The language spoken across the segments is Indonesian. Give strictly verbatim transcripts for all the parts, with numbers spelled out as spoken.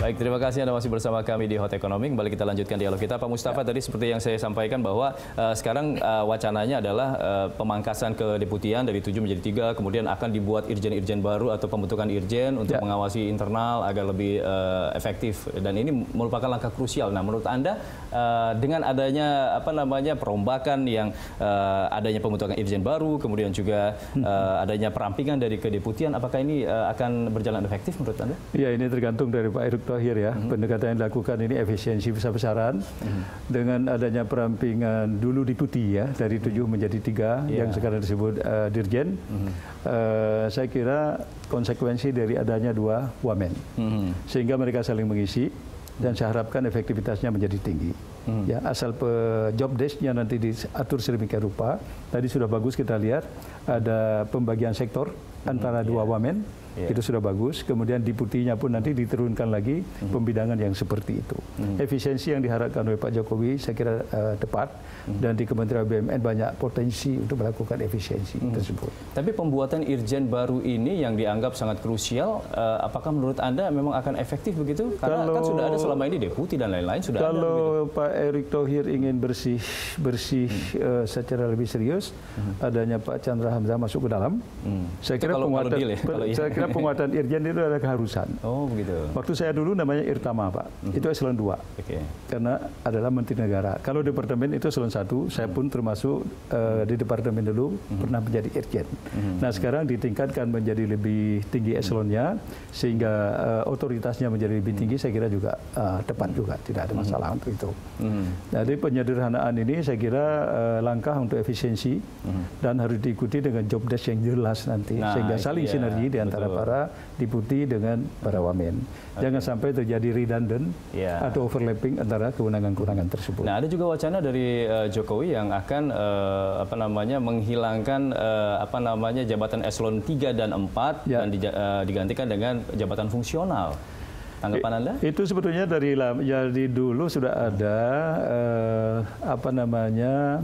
Baik, terima kasih Anda masih bersama kami di Hot Economy. Kembali kita lanjutkan dialog kita. Pak Mustafa, ya. Tadi seperti yang saya sampaikan bahwa uh, sekarang uh, wacananya adalah uh, pemangkasan kedeputian dari tujuh menjadi tiga, kemudian akan dibuat irjen-irjen baru atau pembentukan irjen untuk ya. mengawasi internal agar lebih uh, efektif. Dan ini merupakan langkah krusial. Nah, menurut Anda uh, dengan adanya apa namanya perombakan yang uh, adanya pembentukan irjen baru, kemudian juga uh, adanya perampingan dari kedeputian, apakah ini uh, akan berjalan efektif menurut Anda? Ya, ini tergantung dari Pak Erick Thohir ya. Mm-hmm. Pendekatan yang dilakukan ini efisiensi besar-besaran. Mm-hmm. Dengan adanya perampingan dulu diputi ya, dari tujuh menjadi tiga, yeah. yang sekarang disebut uh, dirjen. Mm-hmm. uh, saya kira konsekuensi dari adanya dua wamen. Mm-hmm. Sehingga mereka saling mengisi dan saya harapkan efektivitasnya menjadi tinggi. Mm-hmm. Ya, asal job desk-nya nanti diatur sedemikian rupa. Tadi sudah bagus kita lihat ada pembagian sektor mm-hmm. antara dua yeah. wamen. Yeah. Itu sudah bagus. Kemudian diputinya pun nanti diturunkan lagi mm-hmm. pembidangan yang seperti itu. Mm-hmm. Efisiensi yang diharapkan oleh Pak Jokowi saya kira uh, tepat. Mm-hmm. Dan di Kementerian B U M N banyak potensi untuk melakukan efisiensi mm-hmm. tersebut. Tapi pembuatan irjen baru ini yang dianggap sangat krusial, uh, apakah menurut Anda memang akan efektif begitu? Karena kalau, kan sudah ada selama ini deputi dan lain-lain sudah kalau ada. Kalau Pak Erick Thohir ingin bersih bersih mm-hmm. uh, secara lebih serius, mm-hmm. adanya Pak Chandra Hamzah masuk ke dalam. Mm. Saya kira kalau, penguatan. kalau deal, ya? Kalau saya kira penguatan irjen itu adalah keharusan. Oh begitu. Waktu saya dulu namanya Irtama Pak, mm-hmm. itu eselon dua, okay. karena adalah Menteri Negara. Kalau departemen itu eselon satu, saya pun termasuk uh, di departemen dulu mm-hmm. pernah menjadi irjen. Mm-hmm. Nah sekarang ditingkatkan menjadi lebih tinggi eselonnya, sehingga uh, otoritasnya menjadi lebih tinggi. Saya kira juga uh, tepat juga, tidak ada masalah mm-hmm. untuk itu. Mm-hmm. Jadi penyederhanaan ini saya kira uh, langkah untuk efisiensi mm-hmm. dan harus diikuti dengan job desk yang jelas nanti, nah, sehingga saling ya, sinergi di antara betul. para diputi dengan para wamen. Okay. Jangan sampai terjadi redundant yeah. atau overlapping antara kewenangan-kewenangan tersebut. Nah, ada juga wacana dari uh, Jokowi yang akan uh, apa namanya menghilangkan uh, apa namanya jabatan eselon tiga dan empat yeah. dan di, uh, digantikan dengan jabatan fungsional. Tanggapan Anda? Itu sebetulnya dari jadi dulu sudah ada uh, apa namanya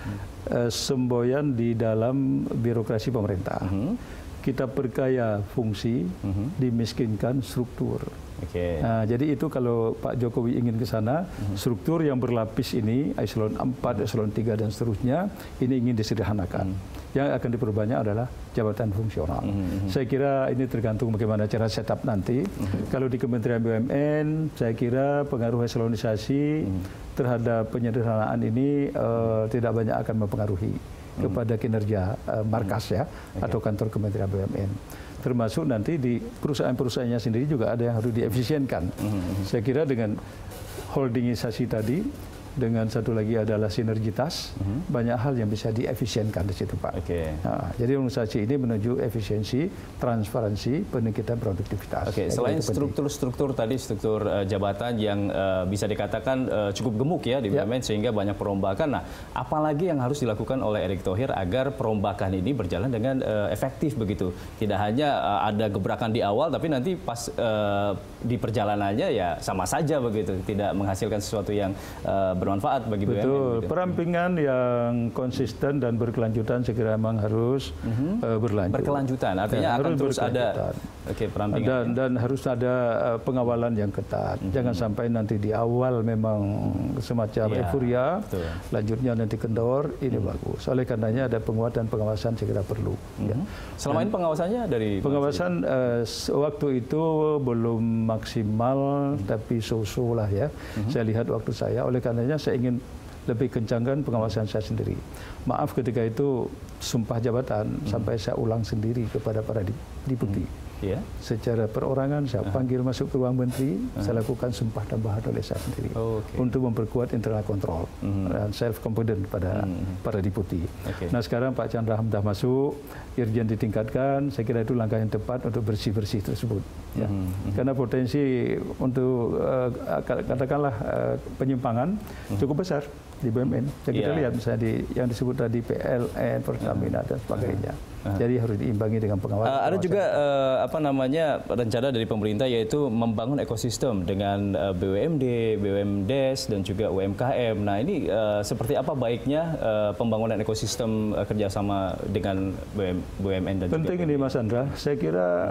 uh, semboyan di dalam birokrasi pemerintah. Mm-hmm. Kita perkaya fungsi, uh-huh. dimiskinkan struktur. Okay. Nah, jadi itu kalau Pak Jokowi ingin ke sana, uh-huh. struktur yang berlapis ini, eselon empat, eselon tiga dan seterusnya, ini ingin disederhanakan. Uh-huh. Yang akan diperbanyak adalah jabatan fungsional. Uh-huh. Saya kira ini tergantung bagaimana cara setup nanti. Uh-huh. Kalau di Kementerian B U M N, saya kira pengaruh eselonisasi uh-huh. terhadap penyederhanaan ini uh, tidak banyak akan mempengaruhi kepada kinerja uh, markas ya okay. atau kantor Kementerian B U M N. Termasuk nanti di perusahaan-perusahaannya sendiri juga ada yang harus diefisienkan. Mm-hmm. Saya kira dengan holdingisasi tadi, dengan satu lagi adalah sinergitas, mm-hmm. banyak hal yang bisa diefisienkan di situ Pak. Okay. Nah, jadi organisasi ini menuju efisiensi, transparansi, peningkatan produktivitas. Oke. Okay. Selain struktur-struktur tadi, struktur uh, jabatan yang uh, bisa dikatakan uh, cukup gemuk ya di B U M N yeah. sehingga banyak perombakan. Nah, apalagi yang harus dilakukan oleh Erick Thohir agar perombakan ini berjalan dengan uh, efektif begitu? Tidak hanya uh, ada gebrakan di awal, tapi nanti pas uh, di perjalanannya ya sama saja begitu, tidak menghasilkan sesuatu yang uh, bermanfaat bagi B U M N. Betul, gitu. Perampingan yang konsisten dan berkelanjutan segera memang harus mm-hmm. uh, berlanjut. Berkelanjutan, artinya ya, akan terus ada okay, perampingan. Dan, dan harus ada uh, pengawalan yang ketat. Mm-hmm. Jangan sampai nanti di awal memang semacam ya, euforia, betul. Lanjutnya nanti kendor, ini mm-hmm. bagus. Oleh karenanya ada penguatan pengawasan segera perlu. Mm-hmm. Ya. Selama ini pengawasannya dari pengawasan uh, waktu itu belum maksimal, mm-hmm. tapi so-so lah ya. Mm-hmm. Saya lihat waktu saya, oleh karenanya saya ingin lebih kencangkan pengawasan saya sendiri. Maaf ketika itu sumpah jabatan hmm. sampai saya ulang sendiri kepada para diputi. Hmm. Yeah. Secara perorangan saya uh-huh. panggil masuk ke ruang menteri, uh-huh. saya lakukan sumpah tambahan oleh saya sendiri oh, okay. untuk memperkuat internal kontrol uh-huh. dan self confident pada uh-huh. para diputi. Okay. Nah sekarang Pak Chandra Hamzah masuk, irjen ditingkatkan, saya kira itu langkah yang tepat untuk bersih-bersih tersebut. Ya. Uh-huh. Karena potensi untuk uh, katakanlah uh, penyimpangan uh-huh. cukup besar di B U M N. Jadi yeah. kita lihat misalnya di yang disebut tadi P L N, Pertamina uh-huh. dan sebagainya. Uh-huh. Jadi harus diimbangi dengan pengawasan. Uh, ada juga uh, apa namanya rencana dari pemerintah yaitu membangun ekosistem dengan uh, B U M D, B U M D E S dan juga U M K M. Nah ini uh, seperti apa baiknya uh, pembangunan ekosistem uh, kerjasama dengan B U M N dan penting juga ini Mas Andra. Saya kira hmm.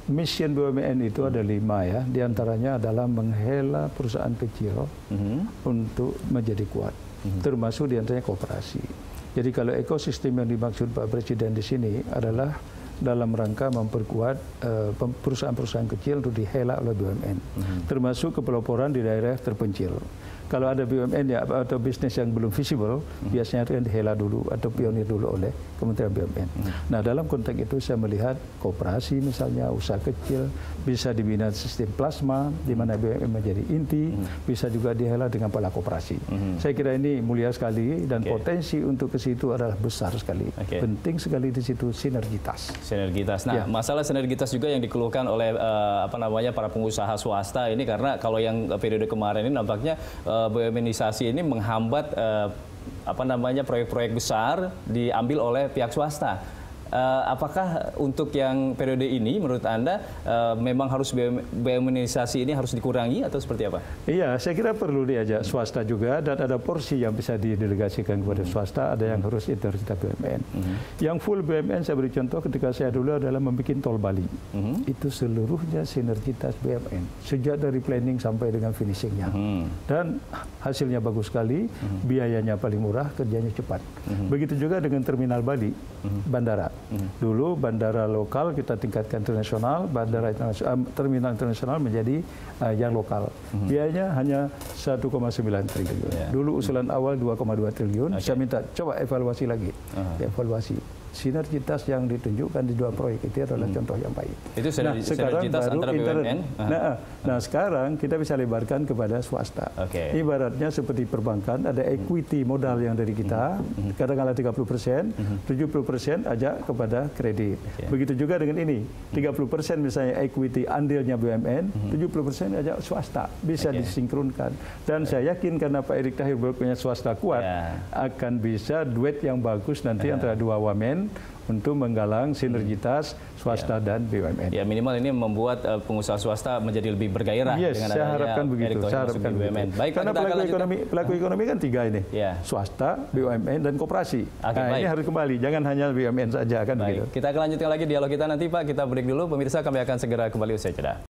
mission B U M N itu ada lima ya, diantaranya adalah menghela perusahaan kecil mm-hmm. untuk menjadi kuat, mm-hmm. termasuk diantaranya koperasi. Jadi kalau ekosistem yang dimaksud Pak Presiden di sini adalah dalam rangka memperkuat uh, perusahaan-perusahaan kecil untuk dihela oleh B U M N, mm-hmm. termasuk kepeloporan di daerah terpencil. Kalau ada B U M N ya, atau bisnis yang belum visible, hmm. biasanya itu yang dihela dulu atau pionir dulu oleh Kementerian B U M N. Hmm. Nah, dalam konteks itu saya melihat koperasi misalnya, usaha kecil, bisa dibina sistem plasma, di mana B U M N menjadi inti, hmm. bisa juga dihela dengan pola koperasi. Hmm. Saya kira ini mulia sekali dan okay. potensi untuk ke situ adalah besar sekali. Okay. Penting sekali di situ sinergitas. Sinergitas. Nah, ya. masalah sinergitas juga yang dikeluhkan oleh uh, apa namanya para pengusaha swasta ini, karena kalau yang periode kemarin ini nampaknya uh, B U M N-isasi ini menghambat uh, apa namanya proyek-proyek besar diambil oleh pihak swasta. Uh, apakah untuk yang periode ini menurut Anda uh, memang harus B U M N-isasi ini harus dikurangi atau seperti apa? Iya, saya kira perlu diajak swasta juga dan ada porsi yang bisa didelegasikan kepada swasta, ada yang harus integritas B U M N. Mm-hmm. Yang full B U M N saya beri contoh ketika saya dulu adalah membuat tol Bali. Mm-hmm. Itu seluruhnya sinergitas B U M N, sejak dari planning sampai dengan finishingnya. Mm-hmm. Dan hasilnya bagus sekali, mm-hmm. biayanya paling murah, kerjanya cepat. Mm-hmm. Begitu juga dengan terminal Bali, mm-hmm. bandara. Hmm. Dulu bandara lokal kita tingkatkan internasional, bandara internasional, terminal internasional menjadi uh, yang lokal. Hmm. Biayanya hanya satu koma sembilan triliun. Yeah. Dulu usulan awal dua koma dua triliun. Okay. Saya minta coba evaluasi lagi. Uh-huh. Evaluasi. Sinergitas yang ditunjukkan di dua proyek itu adalah hmm. contoh yang baik. Itu nah, sekarang baru antara B U M N. Uh-huh. Nah, nah, sekarang kita bisa lebarkan kepada swasta. Okay. Ibaratnya seperti perbankan, ada equity modal yang dari kita, uh-huh. kadang-kadang tiga puluh persen, uh-huh. tujuh puluh persen ajak kepada kredit. Okay. Begitu juga dengan ini, tiga puluh persen misalnya equity andilnya B U M N, uh-huh. tujuh puluh persen ajak swasta. Bisa okay. disinkronkan. Dan okay. saya yakin karena Pak Erick Thohir punya swasta kuat, yeah. akan bisa duet yang bagus nanti uh-huh. antara dua wamen untuk menggalang sinergitas swasta ya. dan B U M N. Ya, minimal ini membuat uh, pengusaha swasta menjadi lebih bergairah yes, dengan saya adanya harapkan begitu. Saya harapkan B U M N. Baik, karena pelaku ekonomi, pelaku ekonomi kan tiga ini, ya. swasta, B U M N, dan koperasi. Okay, nah, ini harus kembali, jangan hanya B U M N saja kan baik. begitu. Kita akan lanjutkan lagi dialog kita nanti Pak. Kita break dulu, pemirsa kami akan segera kembali usai jeda.